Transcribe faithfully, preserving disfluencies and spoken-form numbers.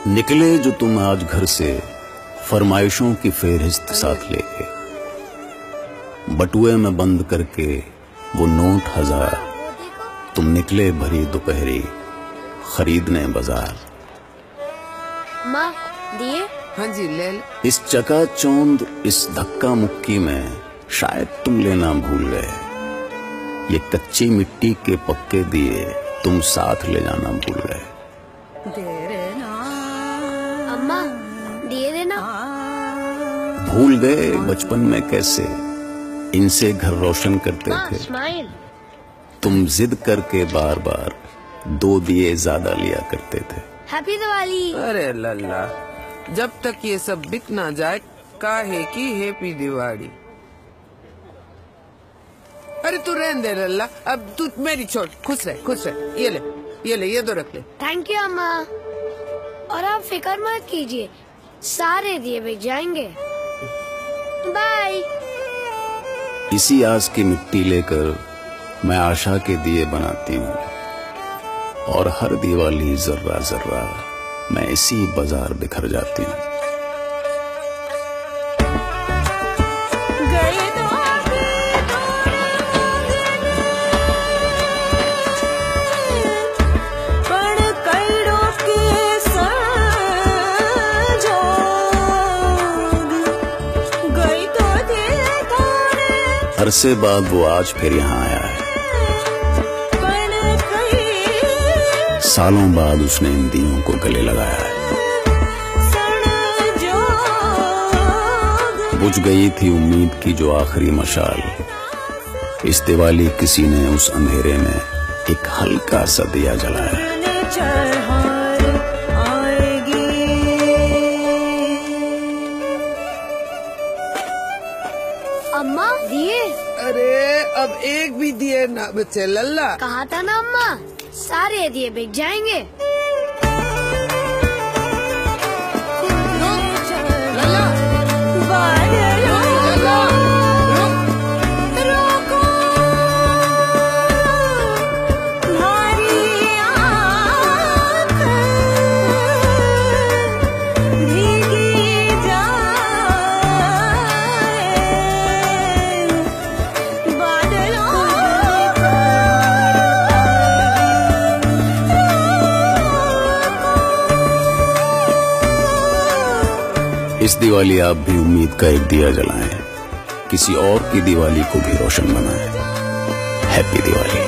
निकले जो तुम आज घर से फरमाइशों की फेहरिस्त साथ लेके, बटुए में बंद करके वो नोट हजार, तुम निकले भरी दोपहरी खरीदने बाजार। माँ दिए? हाँ जी ले ले। इस चकाचौंध इस धक्का मुक्की में शायद तुम लेना भूल गए, ये कच्ची मिट्टी के पक्के दिए तुम साथ ले जाना भूल गए। अम्मा दिए देना। भूल गए बचपन में कैसे इनसे घर रोशन करते थे। स्माइल। तुम जिद करके बार बार दो दिए ज्यादा लिया करते थे। हैप्पी दिवाली। अरे लल्ला, जब तक ये सब बिक ना जाए काहे की हैप्पी दिवाली। अरे तू रहने दे लल्ला, अब तू मेरी छोड़, खुश रह खुश रह। ये ले ये ले ये दो रख ले। थैंक यू अम्मा। और आप फिक्र मत कीजिए, सारे दिए बिक जाएंगे। बाय। इसी आस की मिट्टी लेकर मैं आशा के दिए बनाती हूँ, और हर दिवाली जर्रा जर्रा मैं इसी बाजार बिखर जाती हूँ। अरसे बाद वो आज फिर यहाँ आया है, सालों बाद उसने इन दियों को गले लगाया है। बुझ गई थी उम्मीद की जो आखिरी मशाल, इस दिवाली किसी ने उस अंधेरे में एक हल्का सा दिया जलाया। अम्मा दिए? अरे अब एक भी दिए ना बचे लल्ला। कहा था ना अम्मा, सारे दिए बिक जाएंगे। इस दिवाली आप भी उम्मीद का एक दिया जलाएं, किसी और की दिवाली को भी रोशन बनाएं। हैप्पी दिवाली।